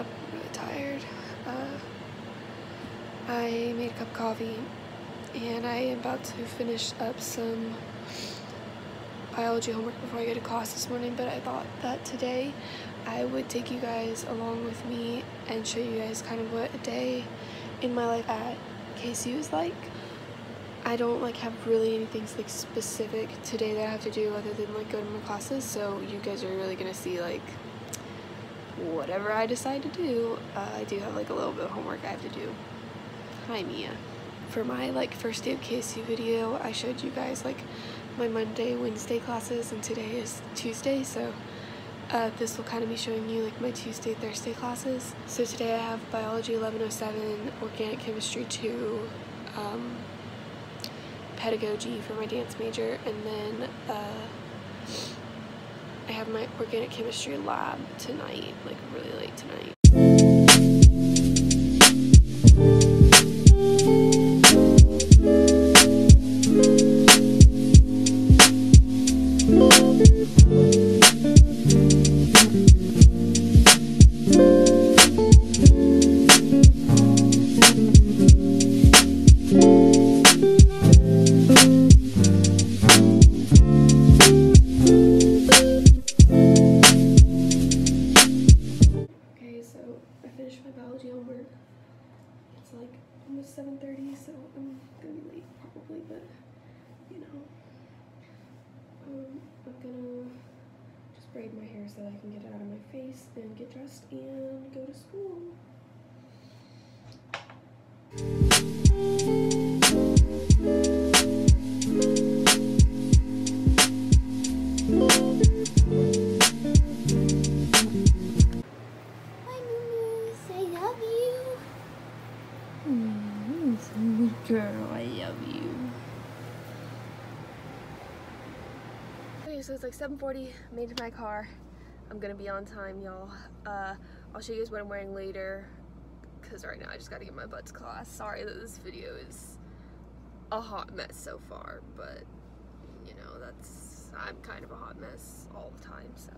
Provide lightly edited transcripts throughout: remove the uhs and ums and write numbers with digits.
up, I'm really tired. I made a cup of coffee and I am about to finish up some biology homework before I go to class this morning, but I thought that today I would take you guys along with me and show you guys kind of what a day in my life at KSU is like. I don't like have really anything like specific today that I have to do other than like go to my classes, so you guys are really gonna see like whatever I decide to do. I do have like a little bit of homework I have to do. Hi Mia. For my like first day of KSU video, I showed you guys like my Monday, Wednesday classes, and today is Tuesday, so this will kind of be showing you like my Tuesday, Thursday classes. So today I have biology 1107, organic chemistry 2, pedagogy for my dance major, and then I have my organic chemistry lab tonight, like really late tonight. Homework. It's like almost 7:30, so I'm gonna be late probably, but you know, I'm gonna just braid my hair so that I can get it out of my face and get dressed and go to school. Girl, I love you. Okay, so it's like 7:40, made it to my car. I'm gonna be on time, y'all. I'll show you guys what I'm wearing later, because right now I just gotta get my butt to class. Sorry that this video is a hot mess so far, but you know, I'm kind of a hot mess all the time, so.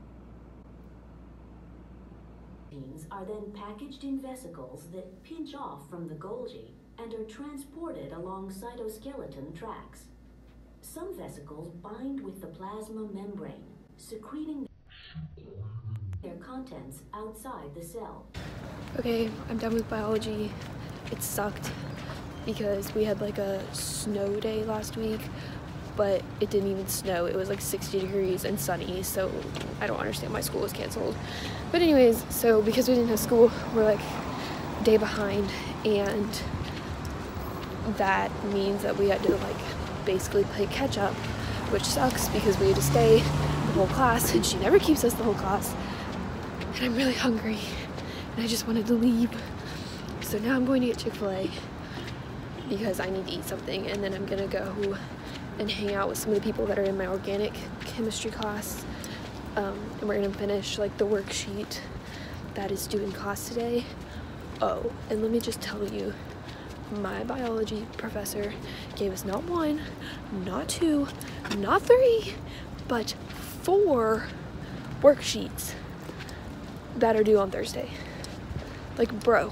Are then packaged in vesicles that pinch off from the Golgi and are transported along cytoskeleton tracks. Some vesicles bind with the plasma membrane, secreting their contents outside the cell. Okay, I'm done with biology. It sucked because we had like a snow day last week, but it didn't even snow. It was like 60 degrees and sunny, so I don't understand why school was canceled. But anyways, so because we didn't have school, we're like a day behind, and that means that we had to like basically play catch up, which sucks because we had to stay the whole class, and she never keeps us the whole class. And I'm really hungry, and I just wanted to leave. So now I'm going to get Chick-fil-A because I need to eat something, and then I'm gonna go and hang out with some of the people that are in my organic chemistry class, and we're gonna finish like the worksheet that is due in class today. Oh, and let me just tell you, my biology professor gave us not 1, not 2, not 3, but 4 worksheets that are due on Thursday. Like, bro,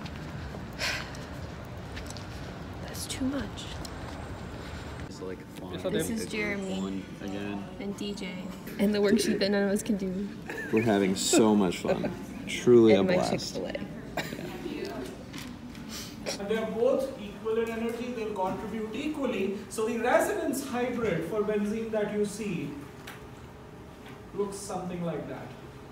that's too much. This is Jeremy and DJ, and the worksheet that none of us can do. We're having so much fun. Truly a blast. Chick-fil-A. They're both equal in energy, they'll contribute equally. So the resonance hybrid for benzene that you see looks something like that.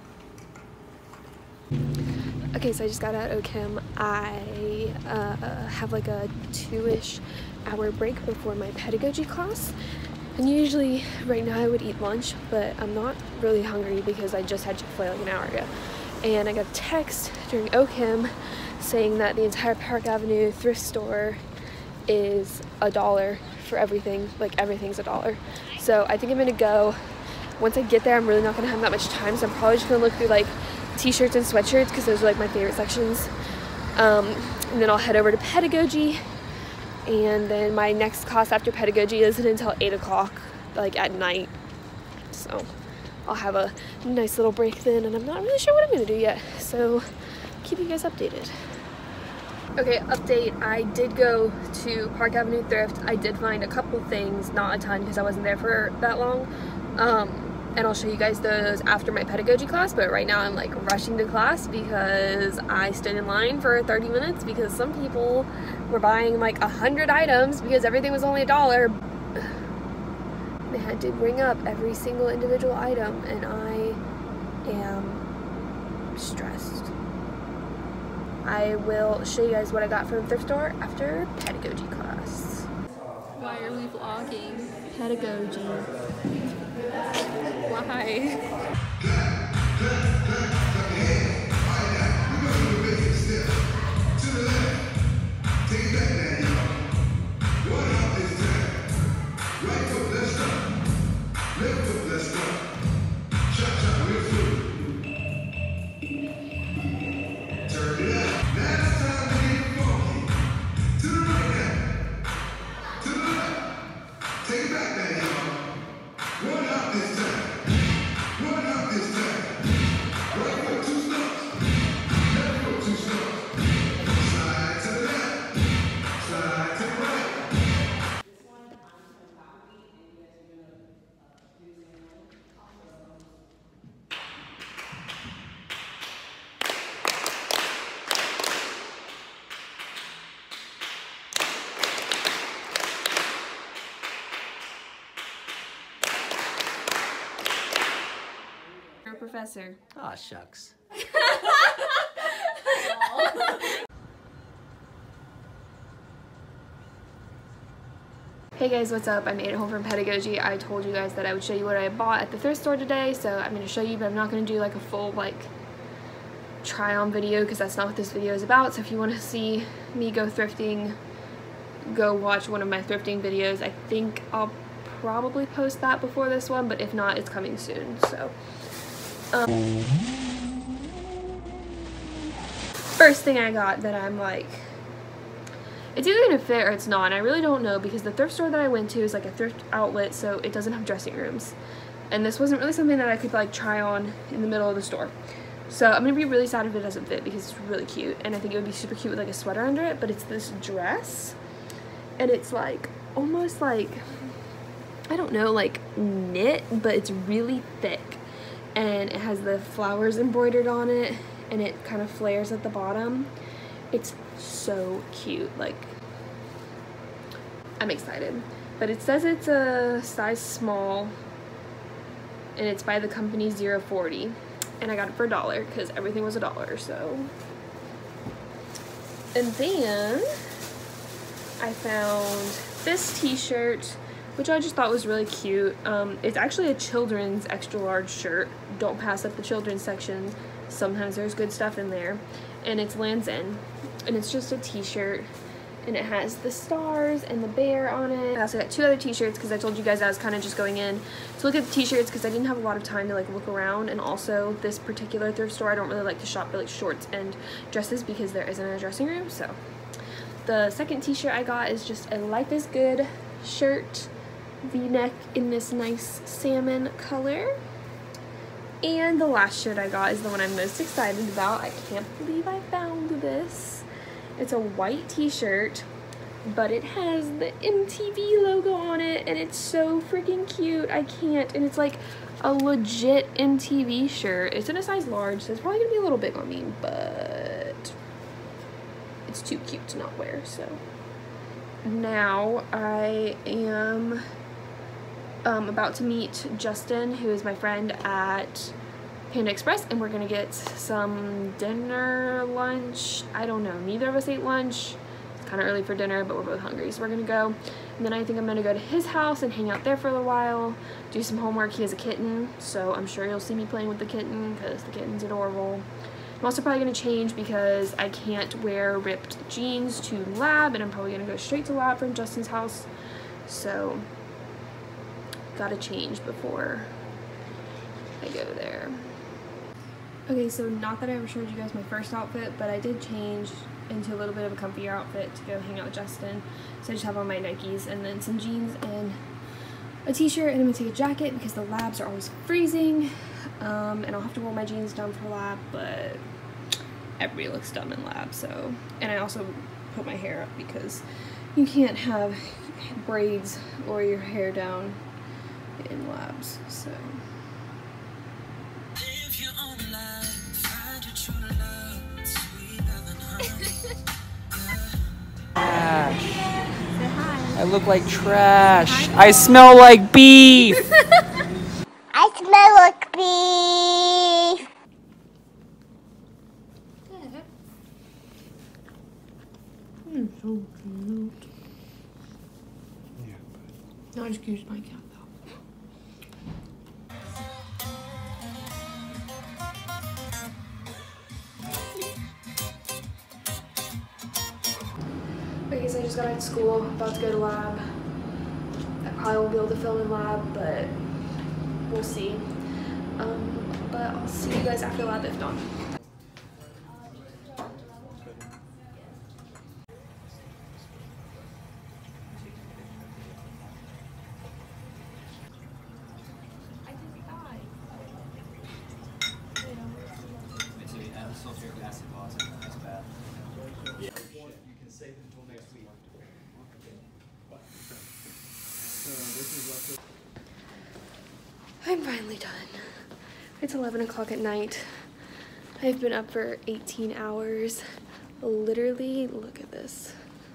Okay, so I just got out of OChem. I have like a 2-ish hour break before my pedagogy class. And usually, right now I would eat lunch, but I'm not really hungry because I just had Chick-fil-A like an hour ago. And I got a text during OChem saying that the entire Park Avenue thrift store is $1 for everything. Like, everything's $1. So I think I'm gonna go. Once I get there, I'm really not gonna have that much time, so I'm probably just gonna look through like t-shirts and sweatshirts because those are like my favorite sections. And then I'll head over to pedagogy, and then my next class after pedagogy isn't until 8 o'clock, like at night. So I'll have a nice little break then, and I'm not really sure what I'm gonna do yet, so keep you guys updated. Okay, update. I did go to Park Avenue Thrift. I did find a couple things, not a ton because I wasn't there for that long. And I'll show you guys those after my pedagogy class, but right now I'm like rushing to class because I stood in line for 30 minutes because some people were buying like 100 items because everything was only $1. They had to ring up every single individual item, and I am stressed. I will show you guys what I got from the thrift store after pedagogy class. Why are we vlogging? Pedagogy. Why? Professor. Aw, shucks. Hey guys, what's up? I made it home from pedagogy. I told you guys that I would show you what I bought at the thrift store today, so I'm going to show you, but I'm not going to do like a full like try on video because that's not what this video is about. So if you want to see me go thrifting, go watch one of my thrifting videos. I think I'll probably post that before this one, but if not, it's coming soon. So first thing I got that I'm like, it's either gonna fit or it's not, and I really don't know because the thrift store that I went to is like a thrift outlet, so it doesn't have dressing rooms, and this wasn't really something that I could like try on in the middle of the store. So I'm gonna be really sad if it doesn't fit because it's really cute, and I think it would be super cute with like a sweater under it. But it's this dress, and it's like almost like, I don't know, like knit, but it's really thick, and it has the flowers embroidered on it, and it kind of flares at the bottom. It's so cute. Like, I'm excited. But it says it's a size small, and it's by the company 040, and I got it for $1 because everything was $1. So, and then I found this t-shirt, which I just thought was really cute. It's actually a children's extra large shirt. Don't pass up the children's section. Sometimes there's good stuff in there. And it's Land's End. And it's just a t-shirt. And it has the stars and the bear on it. I also got 2 other t-shirts because I told you guys I was kind of just going in to look at the t-shirts because I didn't have a lot of time to like look around. And also this particular thrift store, I don't really like to shop for like shorts and dresses because there isn't a dressing room. So the second t-shirt I got is just a Life is Good shirt, V-neck in this nice salmon color. And the last shirt I got is the one I'm most excited about. I can't believe I found this. It's a white t-shirt, but it has the MTV logo on it, and it's so freaking cute. I can't. And it's like a legit MTV shirt. It's in a size large, so it's probably gonna be a little big on me, but it's too cute to not wear. So now I am about to meet Justin, who is my friend, at Panda Express, and we're gonna get some dinner, lunch. I don't know, neither of us ate lunch. It's kind of early for dinner, but we're both hungry, so we're gonna go. And then I think I'm gonna go to his house and hang out there for a little while, do some homework. He has a kitten, so I'm sure you'll see me playing with the kitten because the kitten's adorable. I'm also probably gonna change because I can't wear ripped jeans to lab, and I'm probably gonna go straight to lab from Justin's house. So gotta change before I go there. Okay, so not that I ever showed you guys my first outfit, but I did change into a little bit of a comfier outfit to go hang out with Justin. So I just have on my Nikes and then some jeans and a t-shirt and I'm gonna take a jacket because the labs are always freezing. And I'll have to roll my jeans down for lab, but everybody looks dumb in lab, so. And I also put my hair up because you can't have braids or your hair down in labs, so. I look like trash. I smell like beef. I smell like beef. So cute. No, I just used my cat though. Okay, so I just got out of school, about to go to lab. I probably won't be able to film in lab, but we'll see. But I'll see you guys after lab if not. I'm finally done. It's 11 o'clock at night. I've been up for 18 hours. Literally, look at this.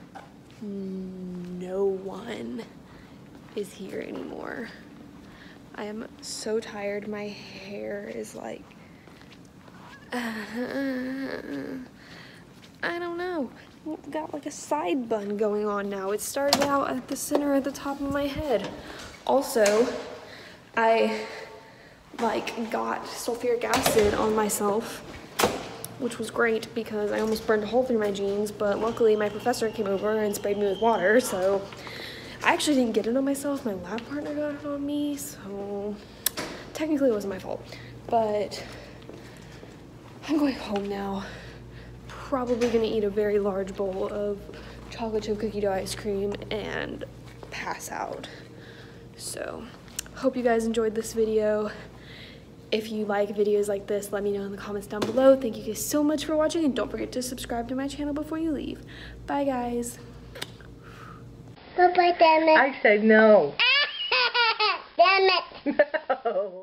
No one is here anymore. I am so tired. My hair is like, I don't know. Got like a side bun going on now. It started out at the center at the top of my head. Also, I got sulfuric acid on myself, which was great because I almost burned a hole through my jeans, but luckily my professor came over and sprayed me with water, so I actually didn't get it on myself. My lab partner got it on me, so technically it wasn't my fault. But I'm going home now. Probably gonna eat a very large bowl of chocolate chip cookie dough ice cream and pass out. So, hope you guys enjoyed this video. If you like videos like this, let me know in the comments down below. Thank you guys so much for watching, and don't forget to subscribe to my channel before you leave. Bye, guys. Bye-bye, damn it. I said no. Damn it. No.